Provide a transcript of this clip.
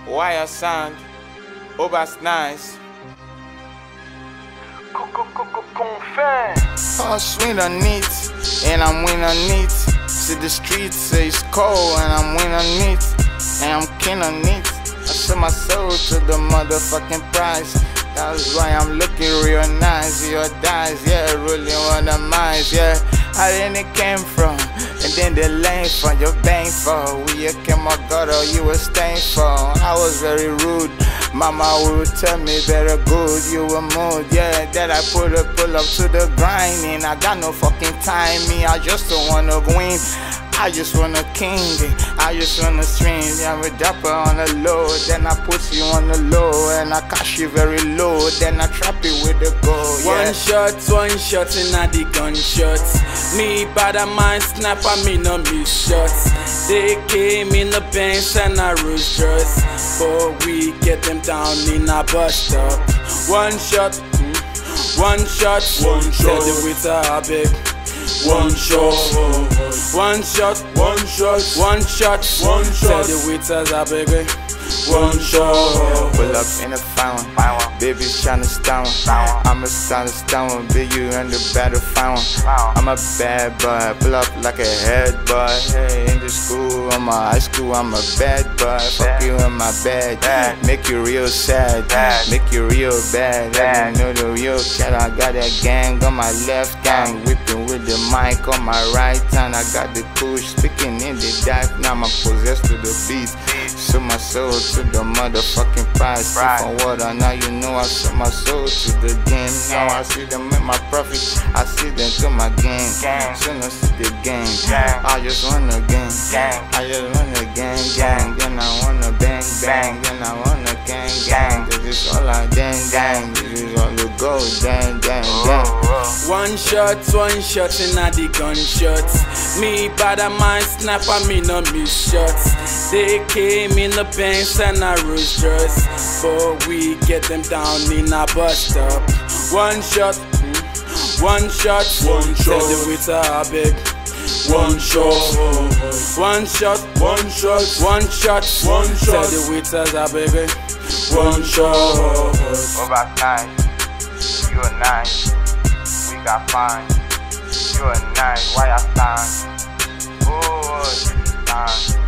Wire sound, Obas nice. Oh, sweet on neat, and I'm win on neat. See the streets say it's cold, and I'm win on neat, and I'm keen on neat. I sell my soul to the motherfucking price. That's why I'm looking real nice. Your dice, yeah, rolling on the minds, yeah. How then it came from, and then the lane from your bank for. We came my gutter, you were staying for. I was very rude. Mama would tell me better good, you were mood, yeah. That I pull up to the grind, and I got no fucking time. Me, I just don't wanna win. I just want a king, I just want a string. I'm a dapper on the low, then I put you on the low, and I cash you very low, then I trap it with the gold, yeah. One shot, and the gunshots. Me bad a mind snap, I me no miss shots. They came in the bench and I rose dress, but we get them down in a bus stop. One shot, tell the waiter big. One shot, tell the waiters I beg. One shot. Pull up in a fountain, baby's tryna stone. I'm a stone, big you in the battle fountain. I'm a bad boy, pull up like a head boy. Hey, in the school, I'm a high school, I'm a bad boy. Fuck you in my bed, make you real sad, make you real bad. You know the real cat, I got that gang on my left hand, whipping with the mic on my right hand. I got the push, speaking in the dark, now I'm possessed to the beat. So my soul to the motherfucking prize. From water, now you know I sold my soul to the game. Now I see them in my profit, I see them to my game. Soon I see the game, I just wanna gang. I just wanna gang. Then I wanna bang. Then I wanna gang. This is all I gang. This is all the gold, gang. One shot, and the gunshots. Me bad a mind snap, I me no miss shots. They came in the bench and I rose dress, but we get them down in a bus stop. One shot, tell the waiter I beg. One shot, tell the waiters I beg. One shot. Obas nice, you are nice. We got fine, you are nice. Why I stand? Oh, this is time.